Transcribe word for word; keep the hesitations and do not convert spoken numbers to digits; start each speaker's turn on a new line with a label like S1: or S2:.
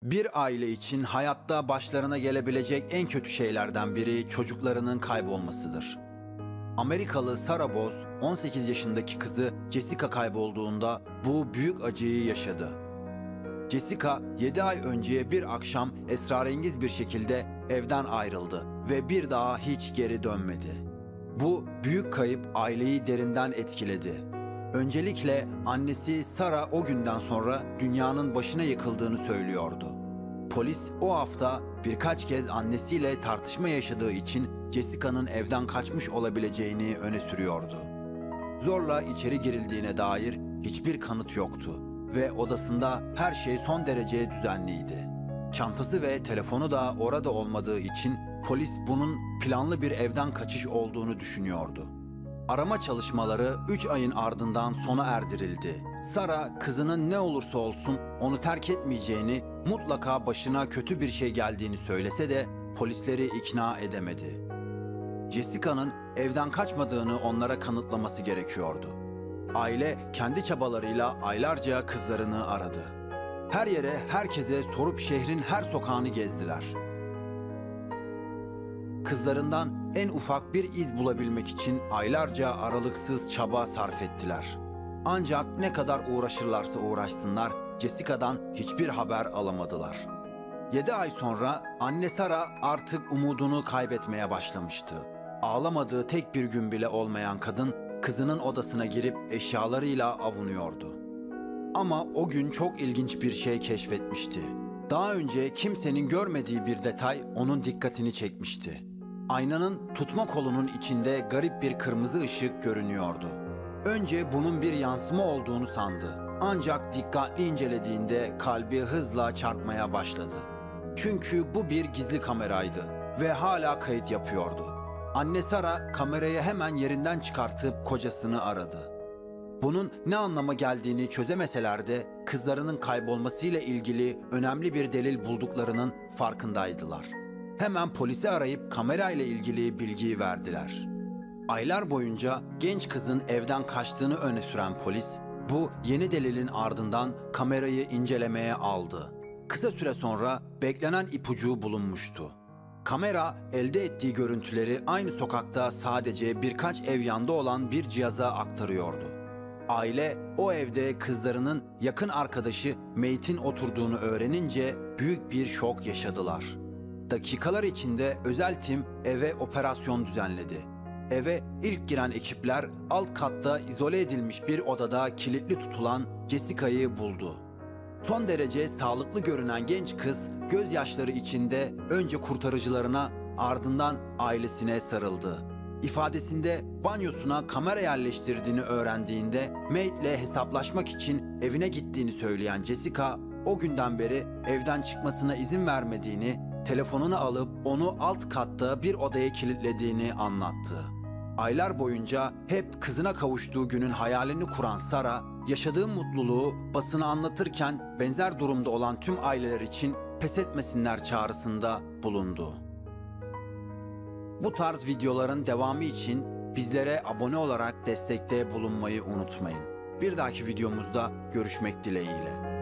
S1: Bir aile için hayatta başlarına gelebilecek en kötü şeylerden biri çocuklarının kaybolmasıdır. Amerikalı Sarah Boz, on sekiz yaşındaki kızı Jessica kaybolduğunda bu büyük acıyı yaşadı. Jessica, yedi ay önce bir akşam esrarengiz bir şekilde evden ayrıldı ve bir daha hiç geri dönmedi. Bu büyük kayıp aileyi derinden etkiledi. Öncelikle annesi Sarah o günden sonra dünyanın başına yıkıldığını söylüyordu. Polis o hafta birkaç kez annesiyle tartışma yaşadığı için Jessica'nın evden kaçmış olabileceğini öne sürüyordu. Zorla içeri girildiğine dair hiçbir kanıt yoktu ve odasında her şey son derece düzenliydi. Çantası ve telefonu da orada olmadığı için polis bunun planlı bir evden kaçış olduğunu düşünüyordu. Arama çalışmaları üç ayın ardından sona erdirildi. Sarah, kızının ne olursa olsun onu terk etmeyeceğini, mutlaka başına kötü bir şey geldiğini söylese de polisleri ikna edemedi. Jessica'nın evden kaçmadığını onlara kanıtlaması gerekiyordu. Aile kendi çabalarıyla aylarca kızlarını aradı. Her yere, herkese sorup şehrin her sokağını gezdiler. Kızlarından en ufak bir iz bulabilmek için aylarca aralıksız çaba sarf ettiler. Ancak ne kadar uğraşırlarsa uğraşsınlar, Jessica'dan hiçbir haber alamadılar. Yedi ay sonra anne Sarah artık umudunu kaybetmeye başlamıştı. Ağlamadığı tek bir gün bile olmayan kadın, kızının odasına girip eşyalarıyla avunuyordu. Ama o gün çok ilginç bir şey keşfetmişti. Daha önce kimsenin görmediği bir detay onun dikkatini çekmişti. Aynanın tutma kolunun içinde garip bir kırmızı ışık görünüyordu. Önce bunun bir yansıma olduğunu sandı. Ancak dikkatli incelediğinde kalbi hızla çarpmaya başladı. Çünkü bu bir gizli kameraydı ve hala kayıt yapıyordu. Anne Sarah kamerayı hemen yerinden çıkartıp kocasını aradı. Bunun ne anlama geldiğini çözemeseler de kızlarının kaybolmasıyla ilgili önemli bir delil bulduklarının farkındaydılar. Hemen polisi arayıp kamerayla ilgili bilgiyi verdiler. Aylar boyunca genç kızın evden kaçtığını öne süren polis, bu yeni delilin ardından kamerayı incelemeye aldı. Kısa süre sonra beklenen ipucu bulunmuştu. Kamera elde ettiği görüntüleri aynı sokakta sadece birkaç ev yanda olan bir cihaza aktarıyordu. Aile o evde kızlarının yakın arkadaşı Mate'in oturduğunu öğrenince büyük bir şok yaşadılar. Dakikalar içinde özel tim eve operasyon düzenledi. Eve ilk giren ekipler alt katta izole edilmiş bir odada kilitli tutulan Jessica'yı buldu. Son derece sağlıklı görünen genç kız gözyaşları içinde önce kurtarıcılarına, ardından ailesine sarıldı. İfadesinde banyosuna kamera yerleştirdiğini öğrendiğinde Mate'le hesaplaşmak için evine gittiğini söyleyen Jessica, o günden beri evden çıkmasına izin vermediğini, telefonunu alıp onu alt katta bir odaya kilitlediğini anlattı. Aylar boyunca hep kızına kavuştuğu günün hayalini kuran Sarah, yaşadığı mutluluğu basına anlatırken benzer durumda olan tüm aileler için pes etmesinler çağrısında bulundu. Bu tarz videoların devamı için bizlere abone olarak destekte bulunmayı unutmayın. Bir dahaki videomuzda görüşmek dileğiyle.